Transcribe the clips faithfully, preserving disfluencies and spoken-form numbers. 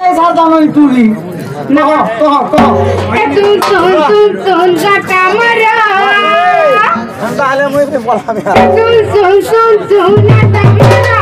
सारदा नहीं तूली ना तो तो ए तू तू तू तू जाटा मरा हम ताले मुई पे बोला मैं तू तू तू तू जाटा मरा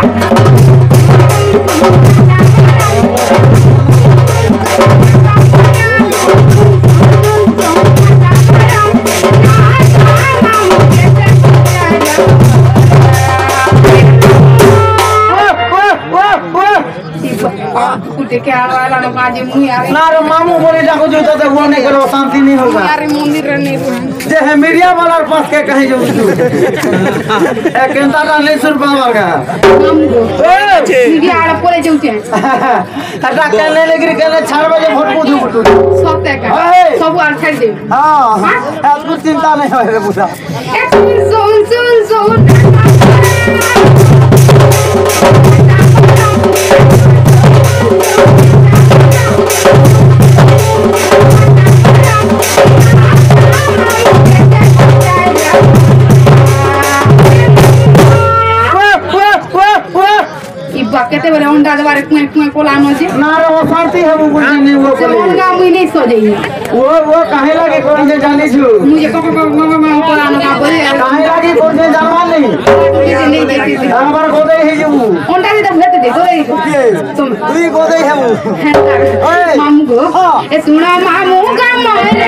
कुटे के आवाला न बाजे मुई आवे ना रे मामू बोले जाको जो तो वो नहीं करो शांति नहीं होगा यार मंदिर रहने जे है मीडिया वाला पास के कहीं जो तू ए केंता डाले सुर बाबा का ए मीडिया आला पोले जाउते हटा कहने लगी कहने चार बजे भोट पूछू बटू सब का सब आर छाड़ दे हां अब कुछ चिंता नहीं होए रे पूछा ए सुन सुन सुन केते बरे अंडा दबारे कुए कुए कोला मजे ना रे वो शांति है वो कुछ नहीं वो मुनगा मुई नहीं सो जाई वो वो काहे लागे कोन से जानी छु मुझे को को को कोला न का बोले काहे लागे कोन से जानवा नहीं नहीं देखी हमार गोदे है जो अंडा दे भेट दे गोदे तुम तू गोदे है वो मामू गो ए सुना मामू का मोरा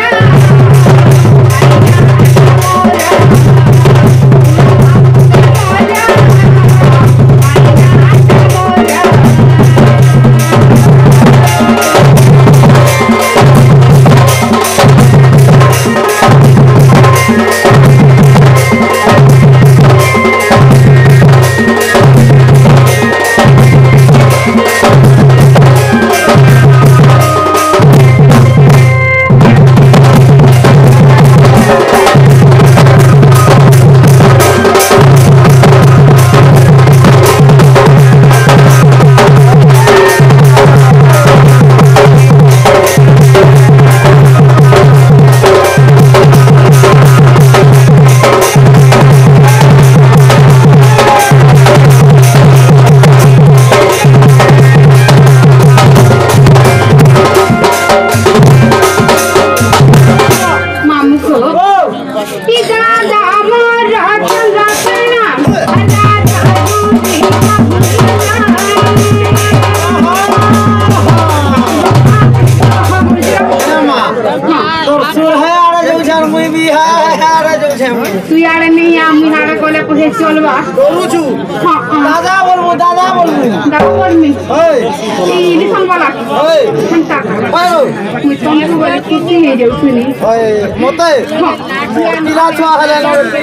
तू यार नहीं आ मुहारा कोले पुहे चलवा बोलू छु हां दादा बोलबो दादा बोलबो दादा बोल मी ओए ई लिसन वाला ओए घंटा ओए मुई तुमको बोले किसी है जो सुनी ओए मोते पिला छुआ हले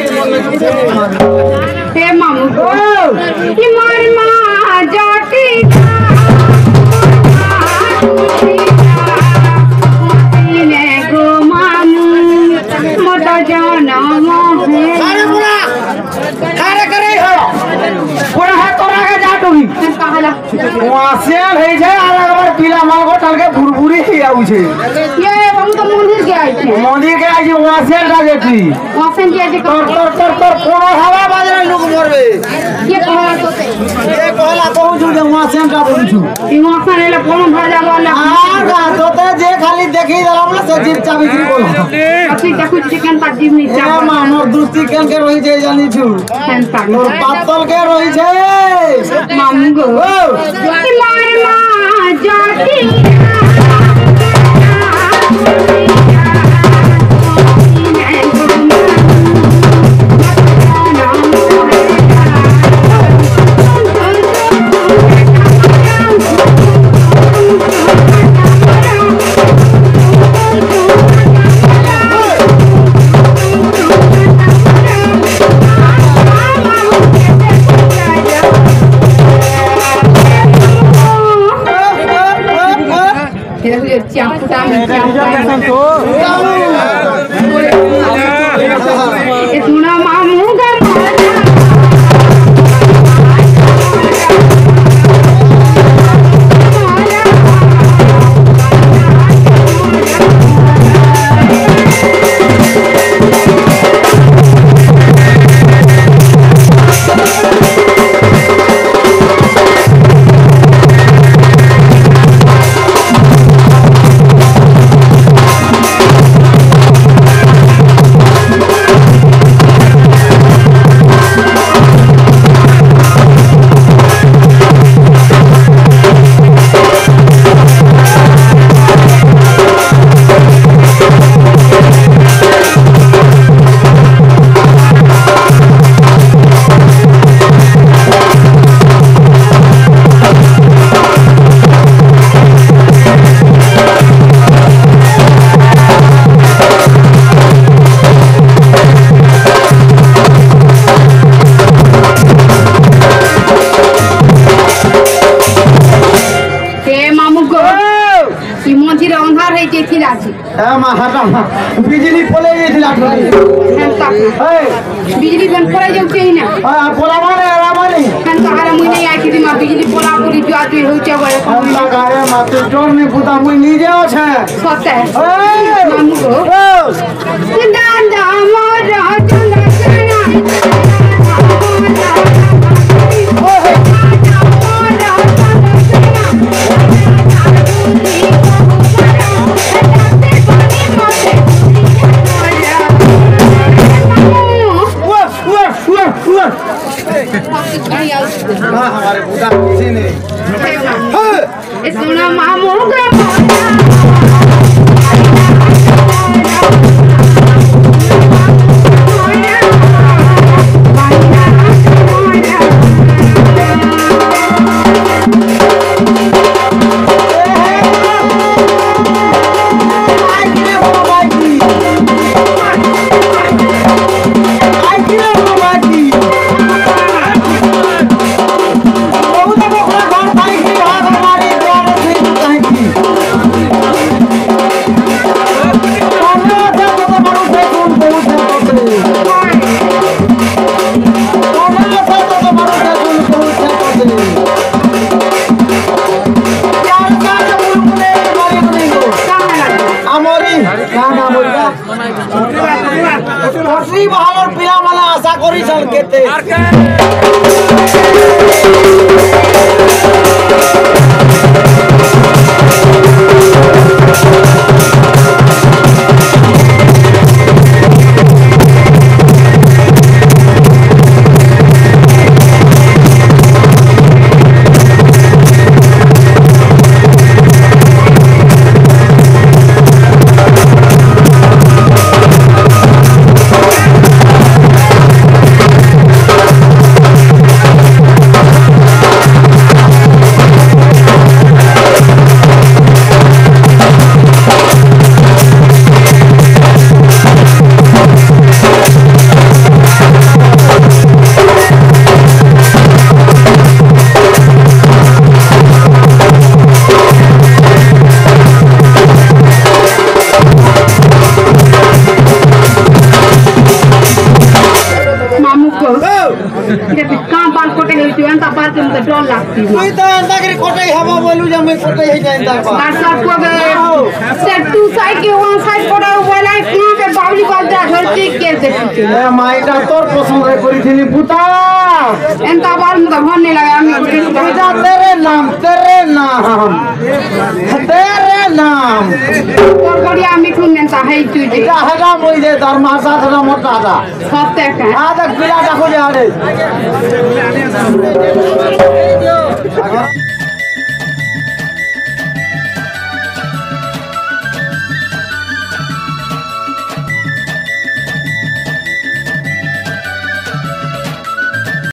हे मामू कि मोर मां जाटी ने गो मामू मोटा जाना मोहे अरे बुरा खारे करे हो बुरा है तोरा के जाटोगी कहला वासियान है जे अलग बार पीला माल को टल के भुरभुरी ही आउ छे ये हम तो मंदिर के आए थे मंदिर के आज वासियान का जेती वासन के जे तोर तोर तोर तोर कोनो हवा बाजरे लोग मरबे ये कहला तो ये कहला कहू छु जे वासियान का बोलू छु ई वासन ले कोनो भाजा वाला आ गा तो ते जे खाली देखी दरम से जीप चाबी गिरी बोल अभी तक कुछ चिकन का जीव नहीं ए चाव मानो दूसरी केन के रही जे जानी छु सेंटा और पातल के रही छे मामू गो कि मार मां जाटी सुना मामू का আছে এ মা হাটা বিজলি পলে গেছিল বিজলি বন্ধ করে যাচ্ছে না পোলা মানে মানে হ্যাঁ তো আর মুই নেই আইছি মা বিজলি পোলা পরি জুয়া তুই হচ্ছে বলে গায়ে মাত্র জোর নেই পুতা মুই নিজে আছে সত্যি মামু গো দাদা আমার চলা हमारे बुदा किसी ने सुना मामू বাহানোর পিলা মানে আশা করি কেতে মাইটা তোর পছন্দ করেছিলি পুতা এনতা বার মুদা ভন্নে লাগে আমি পুতা তেরে নাম তেরে নাম তেরে নাম তোর গড়ি আমি শুনেন তা হেই তুই যে এটা হেগা মই যে তার মাসা ধরা মোটা দা সত্যি একটা আদা গিলা দেখো যে আরে